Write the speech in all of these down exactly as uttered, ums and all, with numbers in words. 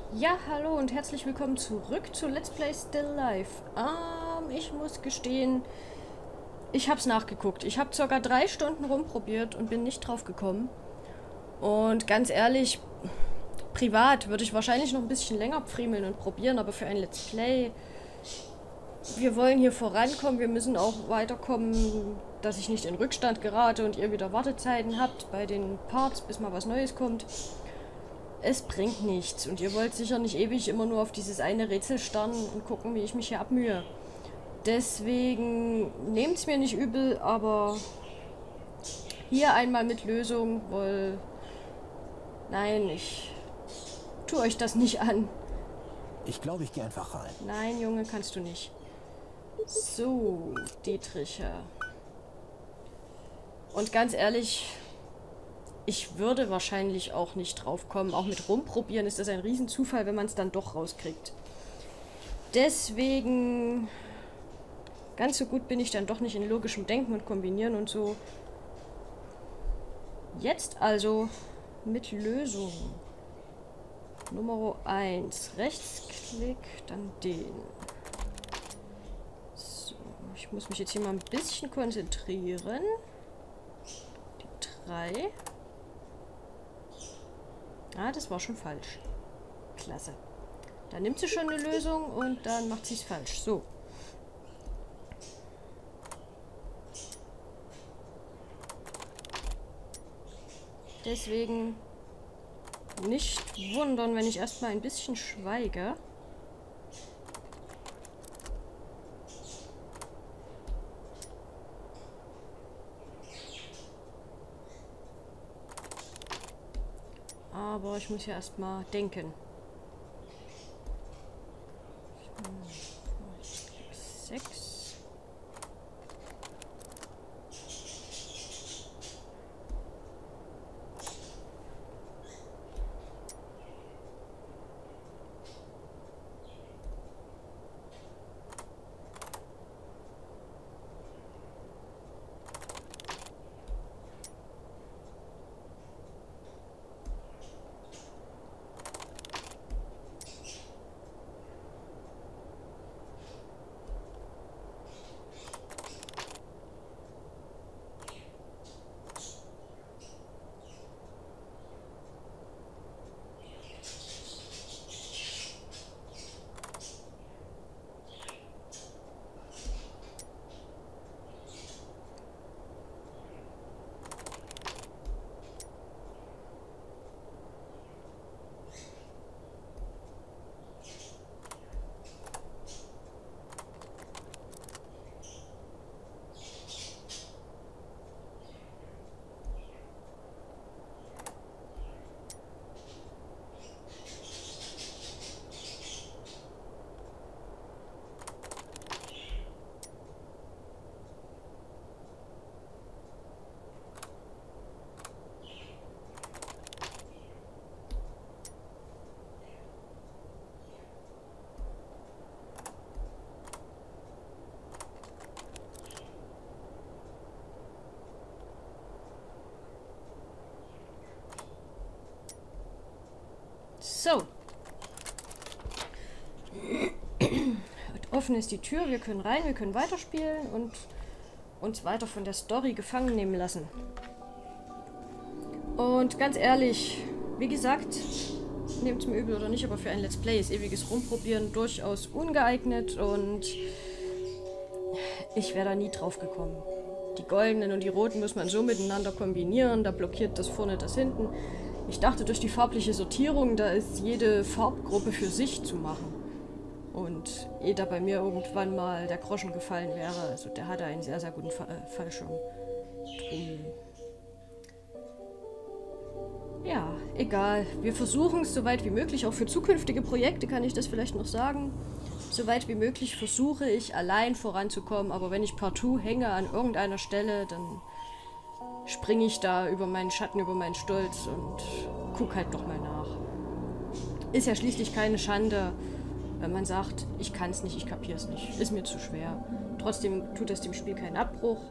Ja, hallo und herzlich willkommen zurück zu Let's Play Still Life. Ähm, ich muss gestehen, ich hab's nachgeguckt. Ich habe circa drei Stunden rumprobiert und bin nicht drauf gekommen. Und ganz ehrlich, privat würde ich wahrscheinlich noch ein bisschen länger pfriemeln und probieren, aber für ein Let's Play, wir wollen hier vorankommen, wir müssen auch weiterkommen, dass ich nicht in Rückstand gerate und ihr wieder Wartezeiten habt bei den Parts, bis mal was Neues kommt. Es bringt nichts und ihr wollt sicher nicht ewig immer nur auf dieses eine Rätsel starren und gucken, wie ich mich hier abmühe. Deswegen nehmt's mir nicht übel, aber hier einmal mit Lösung, weil nein, ich tu euch das nicht an. Ich glaube, ich gehe einfach rein. Nein, Junge, kannst du nicht. So, Dietriche. Und ganz ehrlich, ich würde wahrscheinlich auch nicht drauf kommen. Auch mit rumprobieren ist das ein Riesenzufall, wenn man es dann doch rauskriegt. Deswegen, ganz so gut bin ich dann doch nicht in logischem Denken und Kombinieren und so. Jetzt also mit Lösung. Nummer eins. Rechtsklick, dann den. So, ich muss mich jetzt hier mal ein bisschen konzentrieren. Die drei. Ah, das war schon falsch. Klasse. Dann nimmt sie schon eine Lösung und dann macht sie es falsch. So. Deswegen nicht wundern, wenn ich erstmal ein bisschen schweige. Aber ich muss ja erstmal denken. Sechs. So. Und offen ist die Tür, wir können rein, wir können weiterspielen und uns weiter von der Story gefangen nehmen lassen. Und ganz ehrlich, wie gesagt, nehmt es mir übel oder nicht, aber für ein Let's Play ist ewiges Rumprobieren durchaus ungeeignet und ich wäre da nie drauf gekommen. Die goldenen und die roten muss man so miteinander kombinieren, da blockiert das vorne das hinten. Ich dachte, durch die farbliche Sortierung, da ist jede Farbgruppe für sich zu machen. Und ehe da bei mir irgendwann mal der Groschen gefallen wäre, also der hatte einen sehr, sehr guten Fa äh, Fallschirm. Drum. Ja, egal. Wir versuchen es soweit wie möglich, auch für zukünftige Projekte kann ich das vielleicht noch sagen. Soweit wie möglich versuche ich allein voranzukommen, aber wenn ich partout hänge an irgendeiner Stelle, dann springe ich da über meinen Schatten, über meinen Stolz und guck halt doch mal nach. Ist ja schließlich keine Schande, wenn man sagt, ich kann es nicht, ich kapiere es nicht, ist mir zu schwer. Trotzdem tut das dem Spiel keinen Abbruch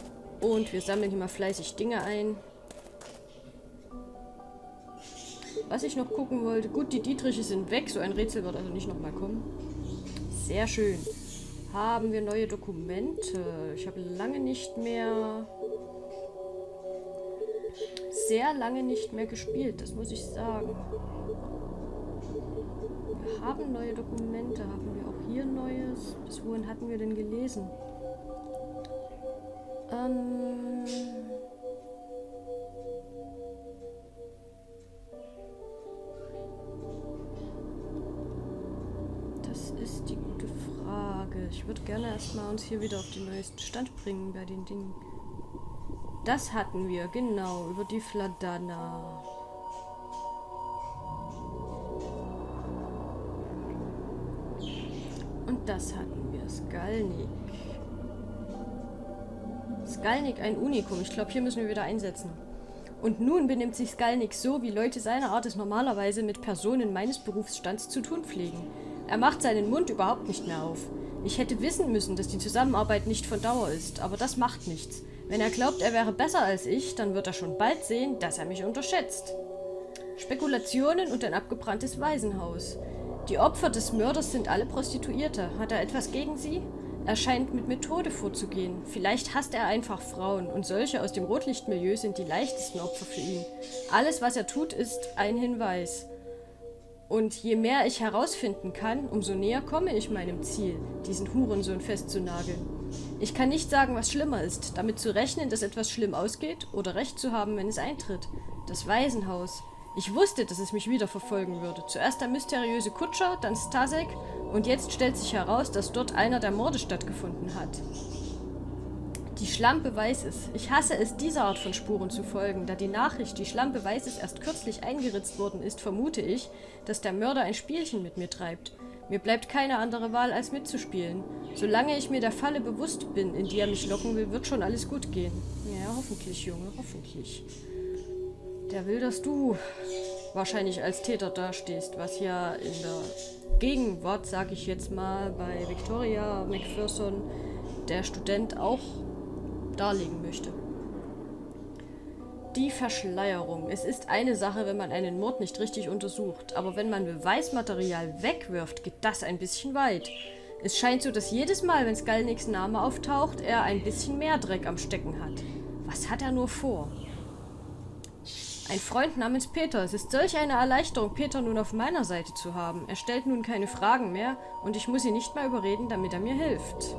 und wir sammeln hier mal fleißig Dinge ein. Was ich noch gucken wollte, gut, die Dietriche sind weg, so ein Rätsel wird also nicht nochmal kommen. Sehr schön. Haben wir neue Dokumente? Ich habe lange nicht mehr... sehr lange nicht mehr gespielt, das muss ich sagen. Wir haben neue Dokumente, haben wir auch hier Neues? Bis wohin hatten wir denn gelesen? Ähm... Das ist die gute Frage. Ich würde gerne erstmal uns hier wieder auf den neuesten Stand bringen bei den Dingen. Das hatten wir, genau, über die Fladana. Und das hatten wir, Skalnik. Skalnik, ein Unikum. Ich glaube, hier müssen wir wieder einsetzen. Und nun benimmt sich Skalnik so, wie Leute seiner Art es normalerweise mit Personen meines Berufsstands zu tun pflegen. Er macht seinen Mund überhaupt nicht mehr auf. Ich hätte wissen müssen, dass die Zusammenarbeit nicht von Dauer ist, aber das macht nichts. Wenn er glaubt, er wäre besser als ich, dann wird er schon bald sehen, dass er mich unterschätzt. Spekulationen und ein abgebranntes Waisenhaus. Die Opfer des Mörders sind alle Prostituierte. Hat er etwas gegen sie? Er scheint mit Methode vorzugehen. Vielleicht hasst er einfach Frauen und solche aus dem Rotlichtmilieu sind die leichtesten Opfer für ihn. Alles, was er tut, ist ein Hinweis. Und je mehr ich herausfinden kann, umso näher komme ich meinem Ziel, diesen Hurensohn festzunageln. Ich kann nicht sagen, was schlimmer ist, damit zu rechnen, dass etwas schlimm ausgeht, oder Recht zu haben, wenn es eintritt. Das Waisenhaus. Ich wusste, dass es mich wieder verfolgen würde. Zuerst der mysteriöse Kutscher, dann Stasek, und jetzt stellt sich heraus, dass dort einer der Morde stattgefunden hat. Die Schlampe weiß es. Ich hasse es, dieser Art von Spuren zu folgen. Da die Nachricht, die Schlampe weiß es, erst kürzlich eingeritzt worden ist, vermute ich, dass der Mörder ein Spielchen mit mir treibt. Mir bleibt keine andere Wahl, als mitzuspielen. Solange ich mir der Falle bewusst bin, in die er mich locken will, wird schon alles gut gehen. Ja, hoffentlich, Junge, hoffentlich. Der will, dass du wahrscheinlich als Täter dastehst, was ja in der Gegenwart, sage ich jetzt mal, bei Victoria Macpherson, der Student auch darlegen möchte. Die Verschleierung. Es ist eine Sache, wenn man einen Mord nicht richtig untersucht, aber wenn man Beweismaterial wegwirft, geht das ein bisschen weit. Es scheint so, dass jedes Mal, wenn Skalniks Name auftaucht, er ein bisschen mehr Dreck am Stecken hat. Was hat er nur vor? Ein Freund namens Peter. Es ist solch eine Erleichterung, Peter nun auf meiner Seite zu haben. Er stellt nun keine Fragen mehr und ich muss ihn nicht mehr überreden, damit er mir hilft.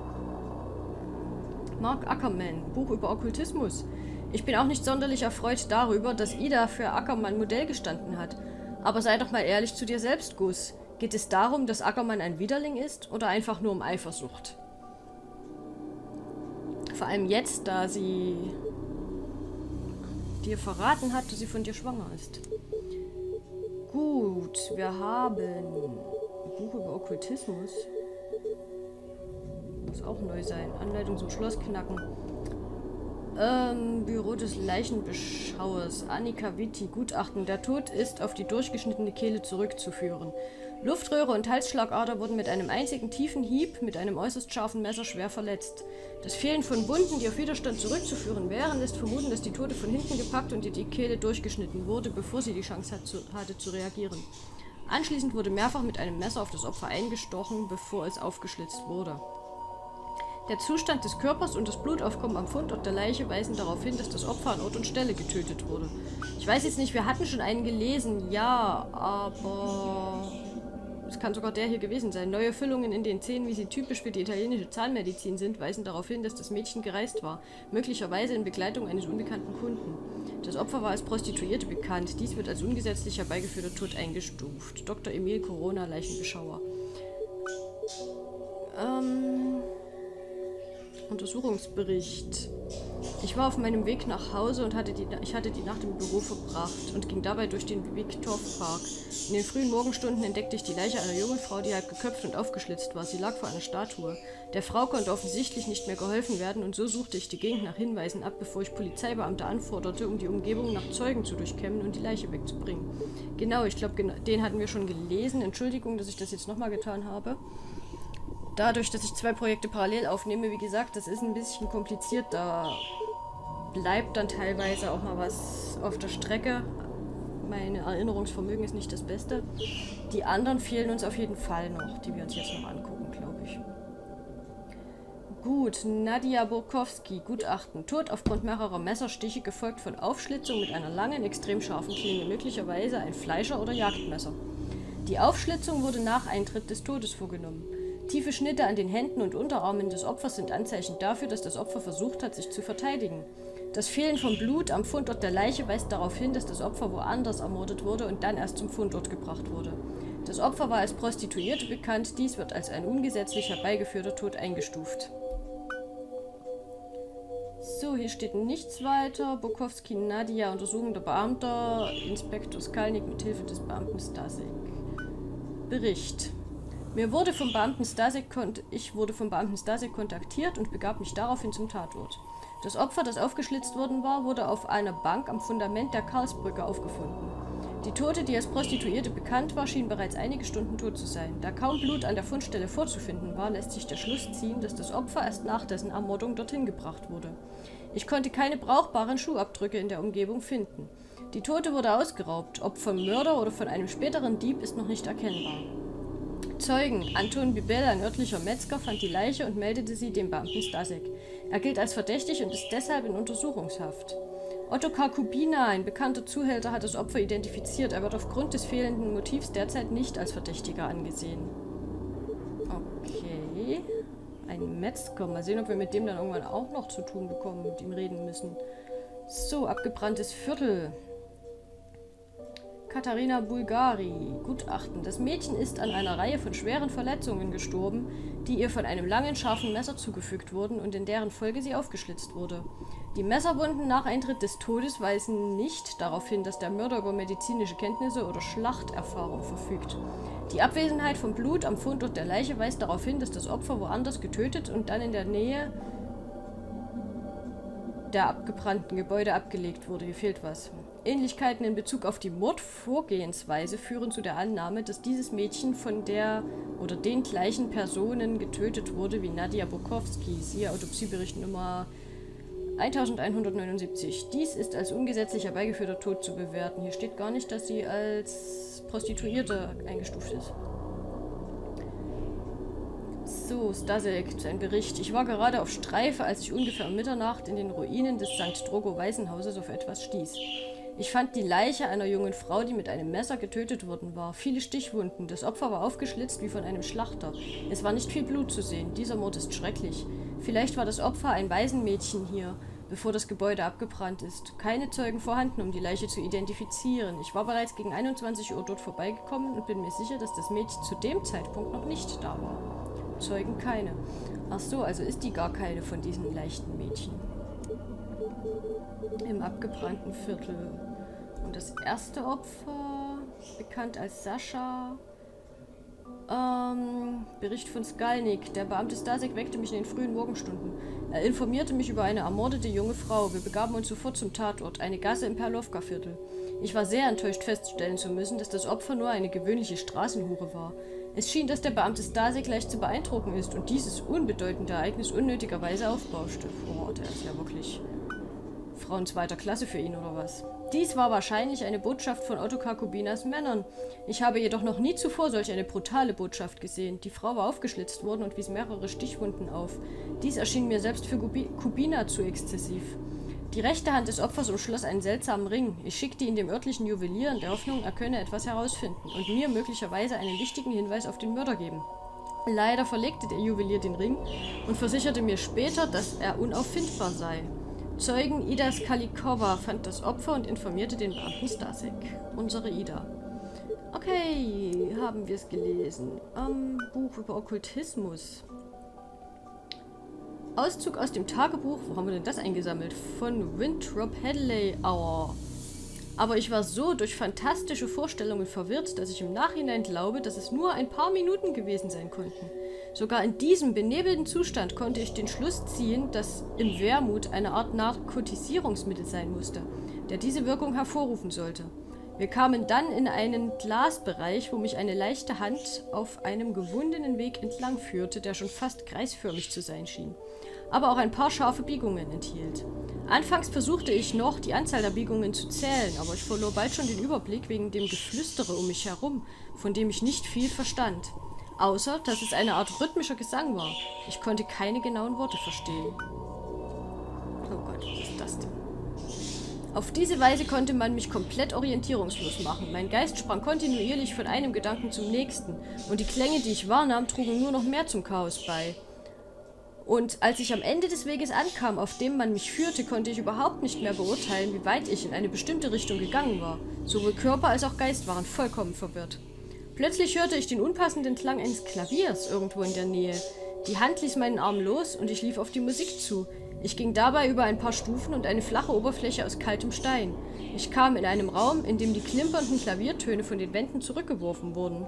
Mark Ackerman, Buch über Okkultismus. Ich bin auch nicht sonderlich erfreut darüber, dass Ida für Ackermann Modell gestanden hat. Aber sei doch mal ehrlich zu dir selbst, Gus. Geht es darum, dass Ackermann ein Widerling ist oder einfach nur um Eifersucht? Vor allem jetzt, da sie dir verraten hat, dass sie von dir schwanger ist. Gut, wir haben ein Buch über Okkultismus. Muss auch neu sein. Anleitung zum Schlossknacken. Ähm, Büro des Leichenbeschauers. Annika Witti. Gutachten. Der Tod ist auf die durchgeschnittene Kehle zurückzuführen. Luftröhre und Halsschlagader wurden mit einem einzigen tiefen Hieb mit einem äußerst scharfen Messer schwer verletzt. Das Fehlen von Wunden, die auf Widerstand zurückzuführen wären, lässt vermuten, dass die Tote von hinten gepackt und ihr die Kehle durchgeschnitten wurde, bevor sie die Chance hat zu, hatte zu reagieren. Anschließend wurde mehrfach mit einem Messer auf das Opfer eingestochen, bevor es aufgeschlitzt wurde. Der Zustand des Körpers und das Blutaufkommen am Fundort der Leiche weisen darauf hin, dass das Opfer an Ort und Stelle getötet wurde. Ich weiß jetzt nicht, wir hatten schon einen gelesen, ja, aber es kann sogar der hier gewesen sein. Neue Füllungen in den Zähnen, wie sie typisch für die italienische Zahnmedizin sind, weisen darauf hin, dass das Mädchen gereist war, möglicherweise in Begleitung eines unbekannten Kunden. Das Opfer war als Prostituierte bekannt. Dies wird als ungesetzlich herbeigeführter Tod eingestuft. Doktor Emil Corona, Leichenbeschauer. Ähm... Untersuchungsbericht. Ich war auf meinem Weg nach Hause und hatte die, ich hatte die Nacht im Büro verbracht und ging dabei durch den Victorpark. In den frühen Morgenstunden entdeckte ich die Leiche einer jungen Frau, die halb geköpft und aufgeschlitzt war. Sie lag vor einer Statue. Der Frau konnte offensichtlich nicht mehr geholfen werden und so suchte ich die Gegend nach Hinweisen ab, bevor ich Polizeibeamte anforderte, um die Umgebung nach Zeugen zu durchkämmen und die Leiche wegzubringen. Genau, ich glaube, den hatten wir schon gelesen. Entschuldigung, dass ich das jetzt nochmal getan habe. Dadurch, dass ich zwei Projekte parallel aufnehme, wie gesagt, das ist ein bisschen kompliziert. Da bleibt dann teilweise auch mal was auf der Strecke. Mein Erinnerungsvermögen ist nicht das Beste. Die anderen fehlen uns auf jeden Fall noch, die wir uns jetzt noch angucken, glaube ich. Gut, Nadia Burkowski, Gutachten. Tod aufgrund mehrerer Messerstiche, gefolgt von Aufschlitzung mit einer langen, extrem scharfen Klinge, möglicherweise ein Fleischer- oder Jagdmesser. Die Aufschlitzung wurde nach Eintritt des Todes vorgenommen. Tiefe Schnitte an den Händen und Unterarmen des Opfers sind Anzeichen dafür, dass das Opfer versucht hat, sich zu verteidigen. Das Fehlen von Blut am Fundort der Leiche weist darauf hin, dass das Opfer woanders ermordet wurde und dann erst zum Fundort gebracht wurde. Das Opfer war als Prostituierte bekannt, dies wird als ein ungesetzlich herbeigeführter Tod eingestuft. So, hier steht nichts weiter. Burkowski, Nadia, untersuchender Beamter, Inspektor Skalnik mit Hilfe des Beamten Stasek. Bericht. Mir wurde vom Beamten Stasek ich wurde vom Beamten Stasek kontaktiert und begab mich daraufhin zum Tatort. Das Opfer, das aufgeschlitzt worden war, wurde auf einer Bank am Fundament der Karlsbrücke aufgefunden. Die Tote, die als Prostituierte bekannt war, schien bereits einige Stunden tot zu sein. Da kaum Blut an der Fundstelle vorzufinden war, lässt sich der Schluss ziehen, dass das Opfer erst nach dessen Ermordung dorthin gebracht wurde. Ich konnte keine brauchbaren Schuhabdrücke in der Umgebung finden. Die Tote wurde ausgeraubt. Ob vom Mörder oder von einem späteren Dieb ist noch nicht erkennbar. Zeugen. Anton Bibel, ein örtlicher Metzger, fand die Leiche und meldete sie dem Beamten Stasek. Er gilt als verdächtig und ist deshalb in Untersuchungshaft. Ottokar Kubina, ein bekannter Zuhälter, hat das Opfer identifiziert. Er wird aufgrund des fehlenden Motivs derzeit nicht als Verdächtiger angesehen. Okay. Ein Metzger. Mal sehen, ob wir mit dem dann irgendwann auch noch zu tun bekommen, mit ihm reden müssen. So, abgebranntes Viertel. Katharina Bulgari, Gutachten. Das Mädchen ist an einer Reihe von schweren Verletzungen gestorben, die ihr von einem langen, scharfen Messer zugefügt wurden und in deren Folge sie aufgeschlitzt wurde. Die Messerwunden nach Eintritt des Todes weisen nicht darauf hin, dass der Mörder über medizinische Kenntnisse oder Schlachterfahrung verfügt. Die Abwesenheit von Blut am Fundort der Leiche weist darauf hin, dass das Opfer woanders getötet und dann in der Nähe der abgebrannten Gebäude abgelegt wurde. Hier fehlt was. Ähnlichkeiten in Bezug auf die Mordvorgehensweise führen zu der Annahme, dass dieses Mädchen von der oder den gleichen Personen getötet wurde wie Nadia Burkowski, siehe Autopsiebericht Nummer elfhundertneunundsiebzig. Dies ist als ungesetzlich herbeigeführter Tod zu bewerten. Hier steht gar nicht, dass sie als Prostituierte eingestuft ist. So, Stasek, sein Bericht. Ich war gerade auf Streife, als ich ungefähr um Mitternacht in den Ruinen des Sankt Drogo Waisenhauses auf etwas stieß. Ich fand die Leiche einer jungen Frau, die mit einem Messer getötet worden war. Viele Stichwunden. Das Opfer war aufgeschlitzt wie von einem Schlachter. Es war nicht viel Blut zu sehen. Dieser Mord ist schrecklich. Vielleicht war das Opfer ein Waisenmädchen hier, bevor das Gebäude abgebrannt ist. Keine Zeugen vorhanden, um die Leiche zu identifizieren. Ich war bereits gegen einundzwanzig Uhr dort vorbeigekommen und bin mir sicher, dass das Mädchen zu dem Zeitpunkt noch nicht da war. Zeugen keine. Ach so, also ist die gar keine von diesen leichten Mädchen. Im abgebrannten Viertel. Und das erste Opfer, bekannt als Sascha. Ähm, Bericht von Skalnik. Der Beamte Stasek weckte mich in den frühen Morgenstunden. Er informierte mich über eine ermordete junge Frau. Wir begaben uns sofort zum Tatort, eine Gasse im Perlovka-Viertel. Ich war sehr enttäuscht feststellen zu müssen, dass das Opfer nur eine gewöhnliche Straßenhure war. Es schien, dass der Beamte Stasek leicht zu beeindrucken ist und dieses unbedeutende Ereignis unnötigerweise aufbauschte. Oh, der ist ja wirklich Frauen zweiter Klasse für ihn, oder was? Dies war wahrscheinlich eine Botschaft von Ottokar Kubinas Männern. Ich habe jedoch noch nie zuvor solch eine brutale Botschaft gesehen. Die Frau war aufgeschlitzt worden und wies mehrere Stichwunden auf. Dies erschien mir selbst für Kubina zu exzessiv. Die rechte Hand des Opfers umschloss einen seltsamen Ring. Ich schickte ihn dem örtlichen Juwelier in der Hoffnung, er könne etwas herausfinden und mir möglicherweise einen wichtigen Hinweis auf den Mörder geben. Leider verlegte der Juwelier den Ring und versicherte mir später, dass er unauffindbar sei. Zeugen Ida Skalikova fand das Opfer und informierte den Beamten Stasek. Unsere Ida. Okay, haben wir es gelesen. Ähm, Buch über Okkultismus. Auszug aus dem Tagebuch, wo haben wir denn das eingesammelt? Von Winthrop Hadley Hour. Aber ich war so durch fantastische Vorstellungen verwirrt, dass ich im Nachhinein glaube, dass es nur ein paar Minuten gewesen sein konnten. Sogar in diesem benebelten Zustand konnte ich den Schluss ziehen, dass im Wermut eine Art Narkotisierungsmittel sein musste, der diese Wirkung hervorrufen sollte. Wir kamen dann in einen Glasbereich, wo mich eine leichte Hand auf einem gewundenen Weg entlang führte, der schon fast kreisförmig zu sein schien. aber auch ein paar scharfe Biegungen enthielt. Anfangs versuchte ich noch, die Anzahl der Biegungen zu zählen, aber ich verlor bald schon den Überblick wegen dem Geflüstere um mich herum, von dem ich nicht viel verstand. Außer, dass es eine Art rhythmischer Gesang war. Ich konnte keine genauen Worte verstehen. Oh Gott, was ist das denn? Auf diese Weise konnte man mich komplett orientierungslos machen. Mein Geist sprang kontinuierlich von einem Gedanken zum nächsten, und die Klänge, die ich wahrnahm, trugen nur noch mehr zum Chaos bei. Und als ich am Ende des Weges ankam, auf dem man mich führte, konnte ich überhaupt nicht mehr beurteilen, wie weit ich in eine bestimmte Richtung gegangen war. Sowohl Körper als auch Geist waren vollkommen verwirrt. Plötzlich hörte ich den unpassenden Klang eines Klaviers irgendwo in der Nähe. Die Hand ließ meinen Arm los und ich lief auf die Musik zu. Ich ging dabei über ein paar Stufen und eine flache Oberfläche aus kaltem Stein. Ich kam in einem Raum, in dem die klimpernden Klaviertöne von den Wänden zurückgeworfen wurden.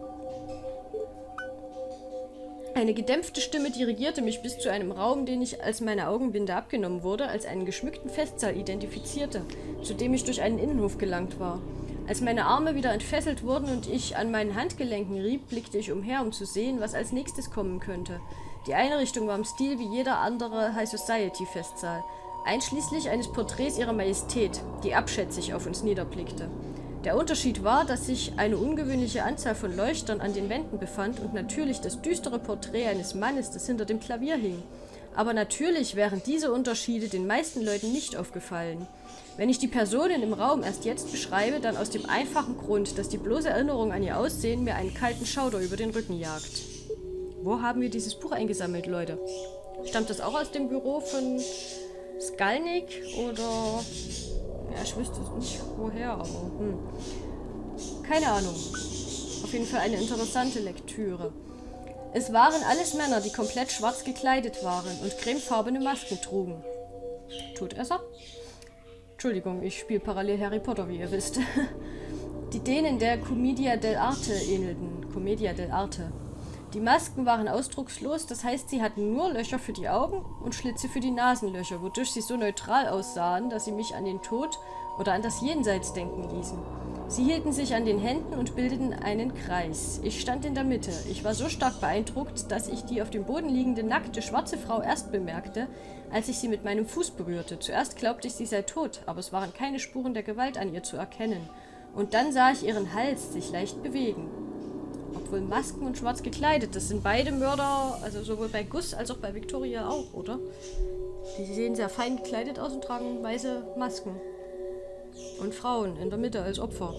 Eine gedämpfte Stimme dirigierte mich bis zu einem Raum, den ich, als meine Augenbinde abgenommen wurde, als einen geschmückten Festsaal identifizierte, zu dem ich durch einen Innenhof gelangt war. Als meine Arme wieder entfesselt wurden und ich an meinen Handgelenken rieb, blickte ich umher, um zu sehen, was als nächstes kommen könnte. Die Einrichtung war im Stil wie jeder andere High-Society-Festsaal, einschließlich eines Porträts ihrer Majestät, die abschätzig auf uns niederblickte. Der Unterschied war, dass sich eine ungewöhnliche Anzahl von Leuchtern an den Wänden befand und natürlich das düstere Porträt eines Mannes, das hinter dem Klavier hing. Aber natürlich wären diese Unterschiede den meisten Leuten nicht aufgefallen. Wenn ich die Personen im Raum erst jetzt beschreibe, dann aus dem einfachen Grund, dass die bloße Erinnerung an ihr Aussehen mir einen kalten Schauder über den Rücken jagt. Wo haben wir dieses Buch eingesammelt, Leute? Stammt das auch aus dem Büro von Skalnik oder... Ja, ich wüsste nicht woher, aber... Hm. Keine Ahnung. Auf jeden Fall eine interessante Lektüre. Es waren alles Männer, die komplett schwarz gekleidet waren und cremefarbene Masken trugen. Todesser? Entschuldigung, ich spiele parallel Harry Potter, wie ihr wisst. Die denen der Commedia dell'arte ähnelten. Commedia dell'arte. Die Masken waren ausdruckslos, das heißt, sie hatten nur Löcher für die Augen und Schlitze für die Nasenlöcher, wodurch sie so neutral aussahen, dass sie mich an den Tod oder an das Jenseits denken ließen. Sie hielten sich an den Händen und bildeten einen Kreis. Ich stand in der Mitte. Ich war so stark beeindruckt, dass ich die auf dem Boden liegende, nackte, schwarze Frau erst bemerkte, als ich sie mit meinem Fuß berührte. Zuerst glaubte ich, sie sei tot, aber es waren keine Spuren der Gewalt an ihr zu erkennen. Und dann sah ich ihren Hals sich leicht bewegen. Obwohl Masken und schwarz gekleidet, das sind beide Mörder, also sowohl bei Gus als auch bei Victoria auch, oder? Die sehen sehr fein gekleidet aus und tragen weiße Masken. Und Frauen in der Mitte als Opfer.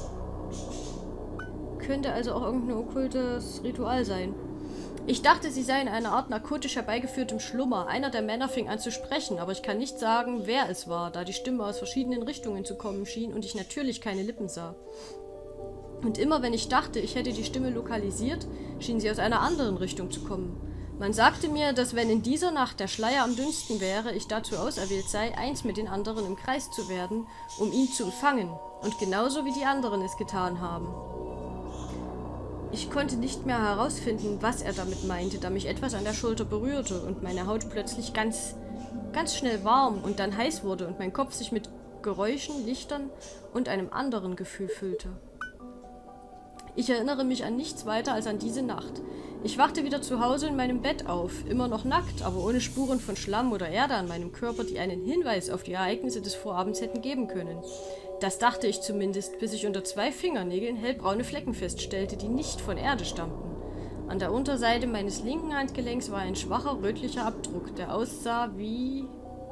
Könnte also auch irgendein okkultes Ritual sein. Ich dachte, sie sei in einer Art narkotisch herbeigeführtem Schlummer. Einer der Männer fing an zu sprechen, aber ich kann nicht sagen, wer es war, da die Stimme aus verschiedenen Richtungen zu kommen schien und ich natürlich keine Lippen sah. Und immer wenn ich dachte, ich hätte die Stimme lokalisiert, schien sie aus einer anderen Richtung zu kommen. Man sagte mir, dass wenn in dieser Nacht der Schleier am dünnsten wäre, ich dazu auserwählt sei, eins mit den anderen im Kreis zu werden, um ihn zu fangen. Und genauso wie die anderen es getan haben. Ich konnte nicht mehr herausfinden, was er damit meinte, da mich etwas an der Schulter berührte und meine Haut plötzlich ganz, ganz schnell warm und dann heiß wurde und mein Kopf sich mit Geräuschen, Lichtern und einem anderen Gefühl füllte. Ich erinnere mich an nichts weiter als an diese Nacht. Ich wachte wieder zu Hause in meinem Bett auf, immer noch nackt, aber ohne Spuren von Schlamm oder Erde an meinem Körper, die einen Hinweis auf die Ereignisse des Vorabends hätten geben können. Das dachte ich zumindest, bis ich unter zwei Fingernägeln hellbraune Flecken feststellte, die nicht von Erde stammten. An der Unterseite meines linken Handgelenks war ein schwacher rötlicher Abdruck, der aussah wie...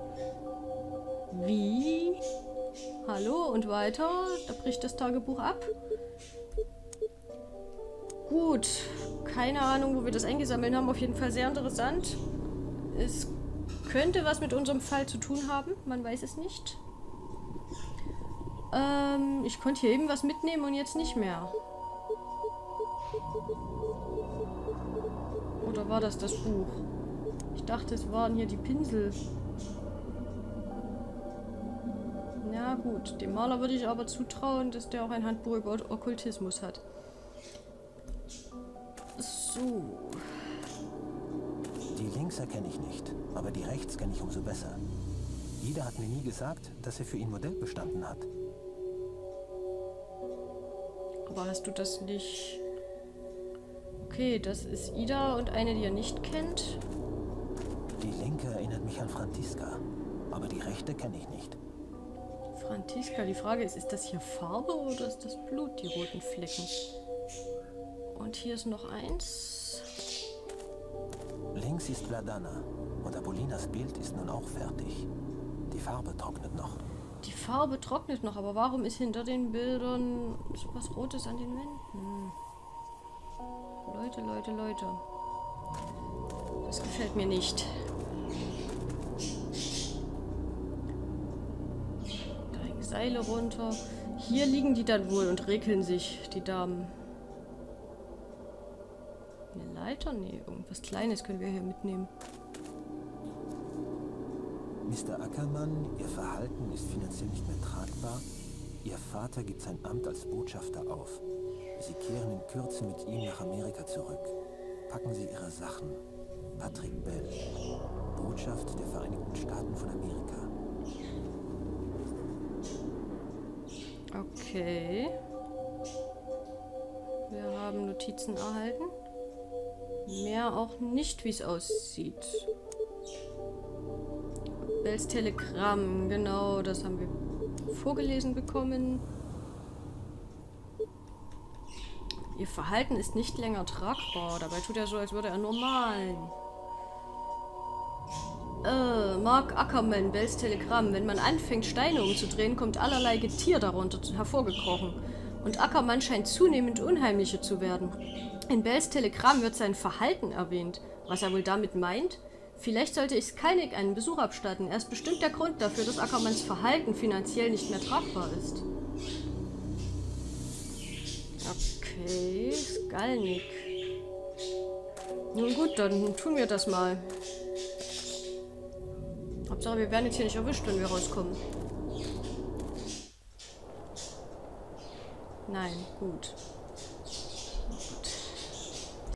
Wie? Hallo und weiter? Da bricht das Tagebuch ab. Gut, keine Ahnung, wo wir das eingesammelt haben. Auf jeden Fall sehr interessant. Es könnte was mit unserem Fall zu tun haben. Man weiß es nicht. Ähm, ich konnte hier eben was mitnehmen und jetzt nicht mehr. Oder war das das Buch? Ich dachte, es waren hier die Pinsel. Na gut, dem Maler würde ich aber zutrauen, dass der auch ein Handbuch über Okkultismus hat. So. Die links erkenne ich nicht, aber die rechts kenne ich umso besser. Ida hat mir nie gesagt, dass er für ihn Modell bestanden hat. Aber hast du das nicht... Okay, das ist Ida und eine, die er nicht kennt. Die linke erinnert mich an Franziska, aber die rechte kenne ich nicht. Franziska, die Frage ist, ist das hier Farbe oder ist das Blut, die roten Flecken? Und hier ist noch eins. Links ist Vladana und Apolinas Bild ist nun auch fertig. Die Farbe trocknet noch. Die Farbe trocknet noch, aber warum ist hinter den Bildern was Rotes an den Wänden? Leute, Leute, Leute. Das gefällt mir nicht. Da hängen Seile runter. Hier liegen die dann wohl und rekeln sich, die Damen. Eine Leiter? Nee, irgendwas Kleines können wir hier mitnehmen. Mister Ackermann, Ihr Verhalten ist finanziell nicht mehr tragbar. Ihr Vater gibt sein Amt als Botschafter auf. Sie kehren in Kürze mit ihm nach Amerika zurück. Packen Sie Ihre Sachen. Patrick Bell, Botschaft der Vereinigten Staaten von Amerika. Okay. Wir haben Notizen erhalten. Mehr auch nicht, wie es aussieht. Bells Telegramm, genau, das haben wir vorgelesen bekommen. Ihr Verhalten ist nicht länger tragbar. Dabei tut er so, als würde er normal. Äh, Mark Ackermann, Bells Telegramm. Wenn man anfängt, Steine umzudrehen, kommt allerlei Getier darunter hervorgekrochen. Und Ackermann scheint zunehmend unheimlicher zu werden. In Bells Telegramm wird sein Verhalten erwähnt. Was er wohl damit meint? Vielleicht sollte ich Skalnik einen Besuch abstatten. Er ist bestimmt der Grund dafür, dass Ackermanns Verhalten finanziell nicht mehr tragbar ist. Okay, Skalnik. Nun gut, dann tun wir das mal. Hauptsache, wir werden jetzt hier nicht erwischt, wenn wir rauskommen. Nein, gut.